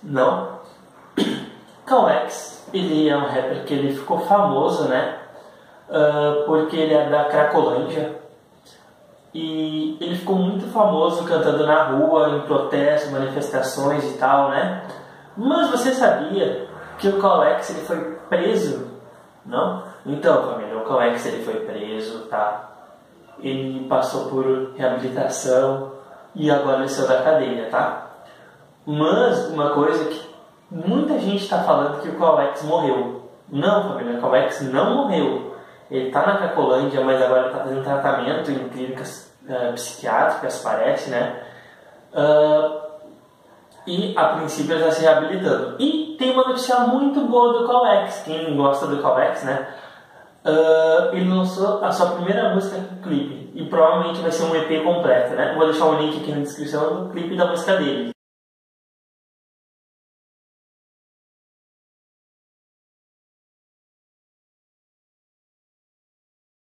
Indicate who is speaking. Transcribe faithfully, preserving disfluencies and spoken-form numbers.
Speaker 1: Não. Cauex, ele é um rapper que ele ficou famoso, né? Uh, porque ele é da Cracolândia. E ele ficou muito famoso cantando na rua, em protestos, manifestações e tal, né? Mas você sabia que o Cauex ele foi preso? Não? Então, família, o Cauex ele foi preso, tá? Ele passou por reabilitação e agora ele saiu da cadeia, tá? Mas uma coisa que muita gente está falando que o Cauex morreu. Não, família, o Cauex não morreu. Ele está na Cracolândia, mas agora ele está fazendo tratamento em clínicas uh, psiquiátricas, parece, né? Uh, e a princípio ele está se reabilitando. E tem uma notícia muito boa do Cauex. Quem gosta do Cauex, né? Uh, ele lançou a sua primeira música com clipe. E provavelmente vai ser um E P completo, né? Vou deixar o link aqui na descrição do clipe da música dele.